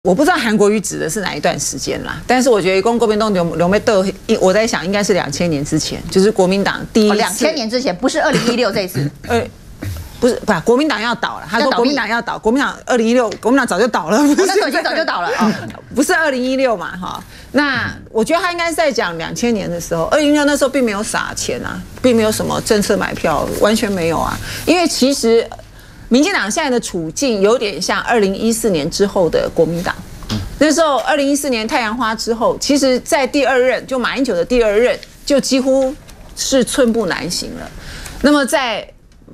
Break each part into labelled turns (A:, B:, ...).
A: 我不知道韩国瑜指的是哪一段时间啦，但是我觉得国民党刘梅豆，我在想应该是2000年之前，就是国民党第一次。
B: 2000年之前，不是2016这一次。
A: 不是，国民党要倒了。他说国民党要倒，国民党2016，国民党早就倒了。
B: 那时候已经早就倒了啊，
A: 不是2016嘛哈。那我觉得他应该是在讲2000年的时候，2016那时候并没有撒钱啊，并没有什么政策买票，完全没有啊。因为其实民进党现在的处境有点像2014年之后的国民党。那时候2014年太阳花之后，其实在第二任就马英九的第二任就几乎是寸步难行了。那么在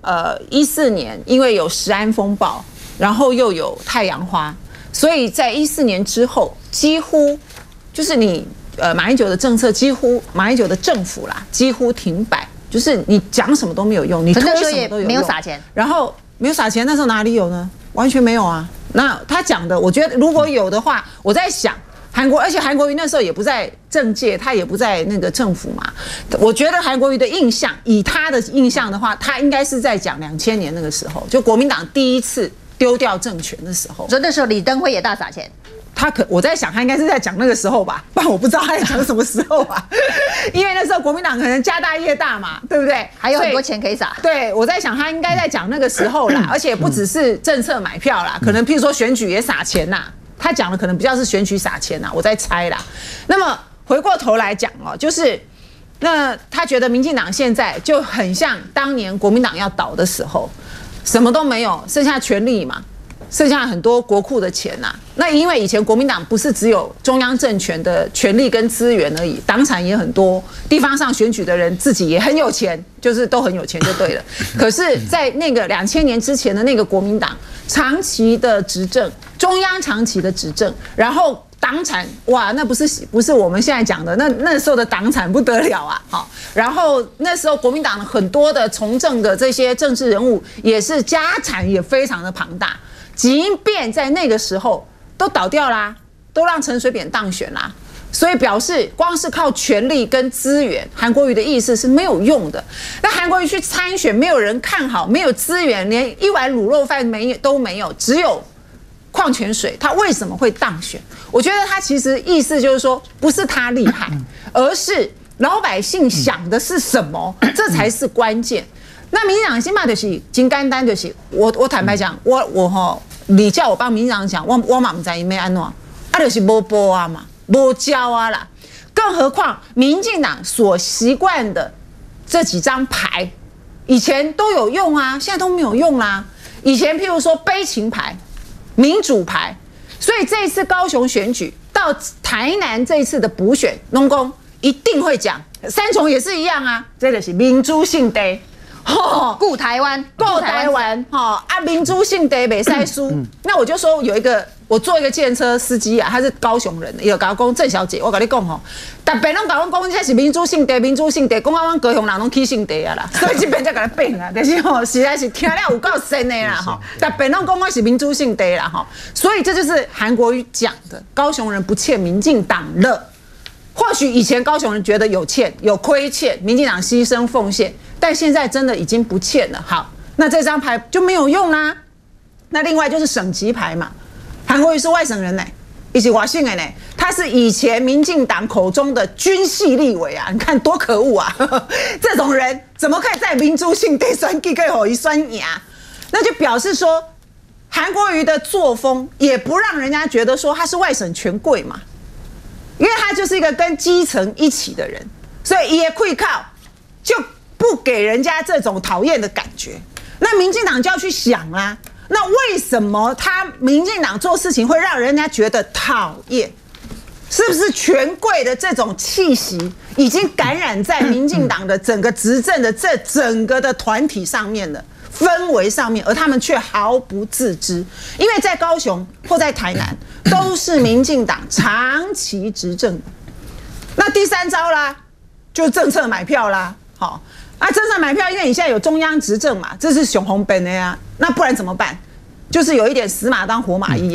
A: 14年，因为有食安风暴，然后又有太阳花，所以在14年之后，几乎就是马英九的政策，几乎马英九的政府啦，几乎停摆，就是你讲什么都没有用，你推什么都有用，
B: 没有撒钱，
A: 然后没有撒钱，那时候哪里有呢？完全没有啊。那他讲的，我觉得如果有的话，我在想。而且韩国瑜那时候也不在政界，他也不在那个政府嘛。我觉得韩国瑜的印象，以他的印象的话，他应该是在讲2000年那个时候，就国民党第一次丢掉政权的时候。
B: 所以那时候李登辉也大撒钱。
A: 我在想，他应该是在讲那个时候吧，不然我不知道他在讲什么时候啊。因为那时候国民党可能家大业大嘛，对不对？
B: 还有很多钱可以撒。
A: 对，我在想他应该在讲那个时候啦，而且不只是政策买票啦，可能譬如说选举也撒钱啦。他讲的可能比较是选举撒钱呐，我在猜啦。那么回过头来讲哦，就是那他觉得民进党现在就很像当年国民党要倒的时候，什么都没有，剩下权力嘛，剩下很多国库的钱呐。那因为以前国民党不是只有中央政权的权力跟资源而已，党产也很多，地方上选举的人自己也很有钱，就是都很有钱就对了。可是，在那个2000年之前的那个国民党长期的执政。中央长期的执政，然后党产哇，那不是我们现在讲的那时候的党产不得了啊！好，然后那时候国民党很多的从政的这些政治人物也是家产也非常的庞大，即便在那个时候都倒掉啦，都让陈水扁当选啦，所以表示光是靠权力跟资源，韩国瑜的意思是没有用的。那韩国瑜去参选，没有人看好，没有资源，连一碗卤肉饭都没有，只有。矿泉水，他为什么会当选？我觉得他其实意思就是说，不是他厉害，而是老百姓想的是什么，这才是关键。那民进党起码就是金简单，就是我坦白讲，你叫我帮民进党讲，我嘛不知道要怎样，就是没播啊嘛，没教啊啦。更何况民进党所习惯的这几张牌，以前都有用啊，现在都没有用啦。以前譬如说悲情牌。民主牌，所以这一次高雄选举到台南这一次的补选，农工一定会讲，三重也是一样啊，这个是民主性地，
B: 顾台湾，
A: 民主性地袂使输。那我就说我做一个计程车司机啊，他是高雄人，伊就甲我讲郑小姐，我跟你讲吼，特别拢甲我讲这是民主性地，讲啊，阮高雄人拢起性地啊啦，所以这边才甲你变啊，但是实在是听了有够深的啦吼，特别拢讲我是民主性地啦吼，所以这就是韩国瑜讲的，高雄人不欠民进党了。或许以前高雄人觉得有欠、有亏欠，民进党牺牲奉献，但现在真的已经不欠了。好，那这张牌就没有用啦。那另外就是省级牌嘛。韩国瑜是外省人呢，以及外省的呢，他是以前民进党口中的军系立委啊，你看多可恶啊！这种人怎么可以在民主性地选举给侯一酸牙？那就表示说，韩国瑜的作风也不让人家觉得说他是外省权贵嘛，因为他就是一个跟基层一起的人，所以也会靠就不给人家这种讨厌的感觉。那民进党就要去想啦。那为什么民进党做事情会让人家觉得讨厌？是不是权贵的这种气息已经感染在民进党的整个执政的这整个的团体上面了，氛围上面，而他们却毫不自知？因为在高雄或在台南都是民进党长期执政的。那第三招啦，就是政策买票啦，好。政策买票，因为你现在有中央执政嘛，这是熊红本的呀。那不然怎么办？就是有一点死马当活马医啊。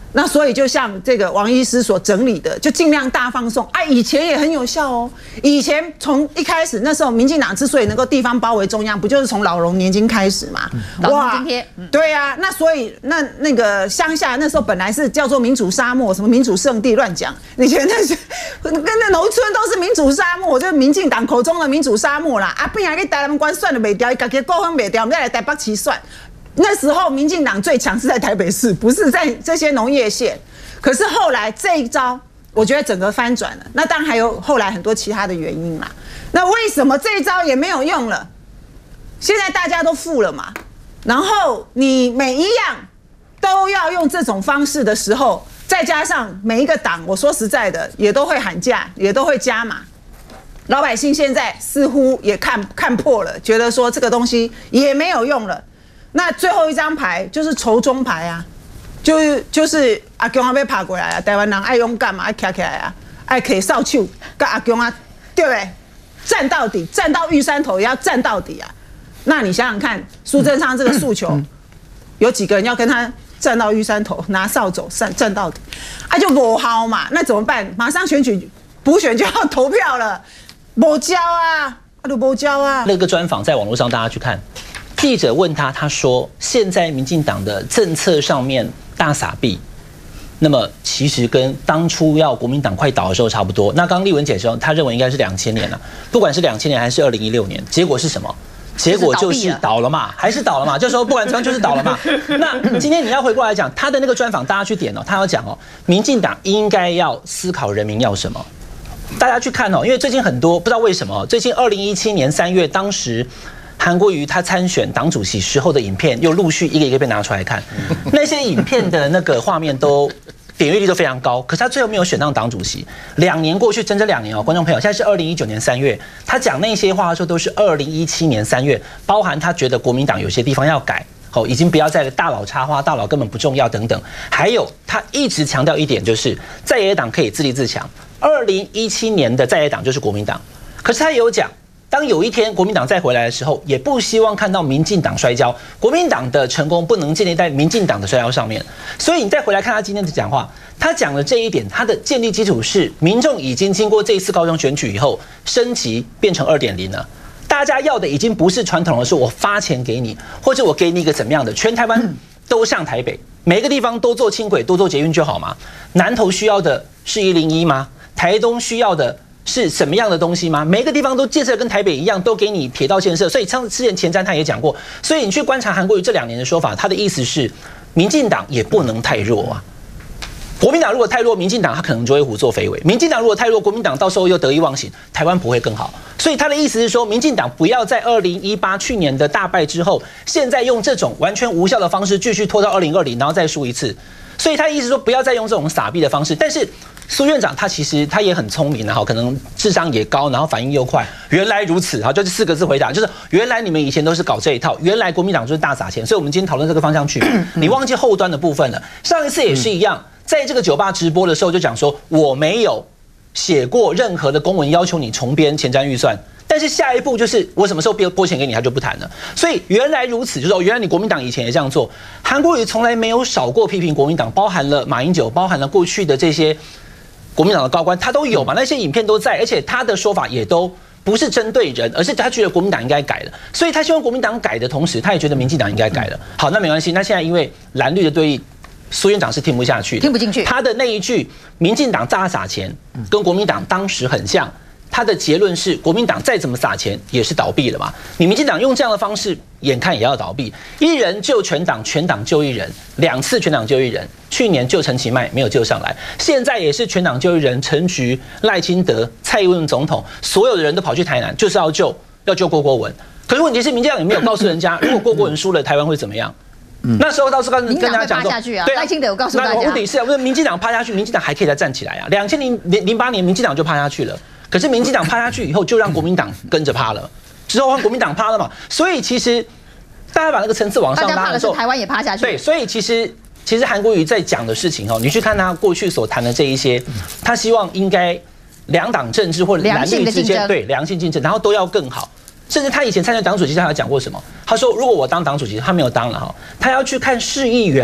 A: 那所以就像这个王医师所整理的，就尽量大放送啊。以前也很有效哦。以前从一开始那时候，民进党之所以能够地方包围中央，不就是从老荣年金开始嘛？
B: 老荣津贴，
A: 对啊。那所以那个乡下那时候本来是叫做民主沙漠，什么民主圣地，乱讲。以前那是跟那农村都是民主沙漠，就是民进党口中的民主沙漠啦。啊，不然去台南关算了没掉，自己够分没掉，我们再来台北市算。那时候民进党最强是在台北市，不是在这些农业县。可是后来这一招，我觉得整个翻转了。那当然还有后来很多其他的原因啦。那为什么这一招也没有用了？现在大家都富了嘛，然后你每一样都要用这种方式的时候，再加上每一个党，我说实在的，也都会喊价，也都会加码。老百姓现在似乎也看破了，觉得说这个东西也没有用了。那最后一张牌就是仇中牌啊，就是阿公要被爬过来啊，台湾人爱勇敢嘛，爱站起来啊，爱可以扫帚，跟阿公啊，对不对？站到底，站到玉山头也要站到底啊。那你想想看，苏贞昌这个诉求，有几个人要跟他站到玉山头，拿扫帚站到底，啊就不好嘛，那怎么办？马上选举补选就要投票了，没交啊，都没交啊。
C: 那个专访在网络上大家去看。记者问他，他说：“现在民进党的政策上面大撒币，那么其实跟当初要国民党快倒的时候差不多。那刚刚立文姐说，他认为应该是2000年了，不管是2000年还是2016年，结果是什么？结果就是倒了嘛，还是倒了嘛？就说不管怎么样就是倒了嘛。那今天你要回过来讲他的那个专访，大家去点哦，他要讲哦，民进党应该要思考人民要什么。大家去看哦，因为最近很多不知道为什么，最近2017年3月，当时。”韩国瑜他参选党主席时候的影片，又陆续一个一个被拿出来看，那些影片的那个画面都点阅率都非常高，可是他最后没有选上党主席。2年过去，整整2年哦，观众朋友，现在是2019年3月，他讲那些话的时候都是2017年3月，包含他觉得国民党有些地方要改，已经不要再大佬插花，大佬根本不重要等等。还有他一直强调一点，就是在野党可以自立自强。2017年的在野党就是国民党，可是他也有讲。当有一天国民党再回来的时候，也不希望看到民进党摔跤。国民党的成功不能建立在民进党的摔跤上面。所以你再回来看他今天的讲话，他讲的这一点，他的建立基础是民众已经经过这一次高雄选举以后，升级变成2.0了。大家要的已经不是传统的是我发钱给你，或者我给你一个怎么样的，全台湾都上台北，每一个地方都做轻轨，多做捷运就好吗？南投需要的是101吗？台东需要的？是什么样的东西吗？每个地方都建设跟台北一样，都给你铁道建设。所以之前前瞻他也讲过，所以你去观察韩国瑜这2年的说法，他的意思是，民进党也不能太弱啊。国民党如果太弱，民进党他可能就会胡作非为；民进党如果太弱，国民党到时候又得意忘形，台湾不会更好。所以他的意思是说，民进党不要在2018去年的大败之后，现在用这种完全无效的方式继续拖到2020，然后再输一次。所以他意思说，不要再用这种撒币的方式，但是。苏院长他其实他也很聪明，然后可能智商也高，然后反应又快。原来如此，好，就是4个字回答，就是原来你们以前都是搞这一套，原来国民党就是大撒钱，所以我们今天讨论这个方向去。你忘记后端的部分了。上一次也是一样，在这个酒吧直播的时候就讲说，我没有写过任何的公文要求你重编前瞻预算。但是下一步就是我什么时候拨钱给你，他就不谈了。所以原来如此，就是说原来你国民党以前也这样做。韩国瑜从来没有少过批评国民党，包含了马英九，包含了过去的这些国民党的高官，他都有嘛，那些影片都在，而且他的说法也都不是针对人，而是他觉得国民党应该改了，所以他希望国民党改的同时，他也觉得民进党应该改了。好，那没关系，那现在因为蓝绿的对立。苏院长是听不下去的，
B: 听不进去。
C: 他的那一句“民进党大撒钱”跟国民党当时很像，他的结论是国民党再怎么撒钱也是倒闭了嘛。你民进党用这样的方式，眼看也要倒闭，一人救全党，全党救一人，2次全党救一人。去年救陈其迈没有救上来，现在也是全党救一人，陈菊、赖清德、蔡英文总统，所有的人都跑去台南，就是要救郭国文。可是问题是，民进党也没有告诉人家，如果郭国文输了，台湾会怎么样？那时候倒是跟大家讲说，
B: 对，赖清德有告诉大家，
C: 问题是民进党趴下去，民进党还可以再站起来啊。2008年民进党就趴下去了，可是民进党趴下去以后，就让国民党跟着趴了，之后换国民党趴了嘛。所以其实大家把那个层次往上拉的时候，
B: 台湾也趴下去。
C: 对，所以其实韩国瑜在讲的事情你去看他过去所谈的这一些，他希望应该2党政治或蓝绿之间对良性竞争，然后都要更好。甚至他以前参选党主席，他有讲过什么？他说，如果我当党主席，他没有当了他要去看市议员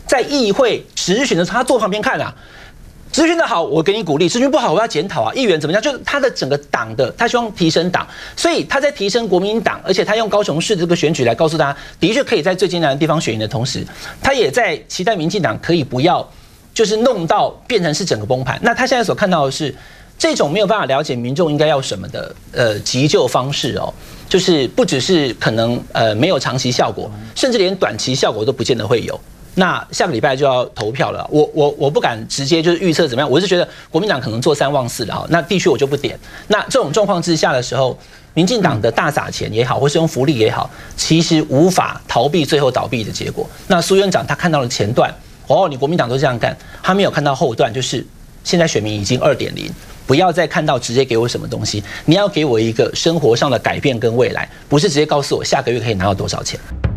C: 在议会质询的时候，他坐旁边看啊。质询的好，我给你鼓励；质询不好，我要检讨啊。议员怎么样？就是他的整个党的，他希望提升党，所以他在提升国民党，而且他用高雄市这个选举来告诉大家，的确可以在最艰难的地方选赢的同时，他也在期待民进党可以不要就是弄到变成是整个崩盘。那他现在所看到的是这种没有办法了解民众应该要什么的急救方式哦，就是不只是可能没有长期效果，甚至连短期效果都不见得会有。那下个礼拜就要投票了，我不敢直接就是预测怎么样，我是觉得国民党可能做3望4的哈，那地区我就不点。那这种状况之下的时候，民进党的大撒钱也好，或是用福利也好，其实无法逃避最后倒闭的结果。那苏院长他看到了前段，哦，你国民党都这样干，他没有看到后段，就是现在选民已经2.0，不要再看到直接给我什么东西，你要给我一个生活上的改变跟未来，不是直接告诉我下个月可以拿到多少钱。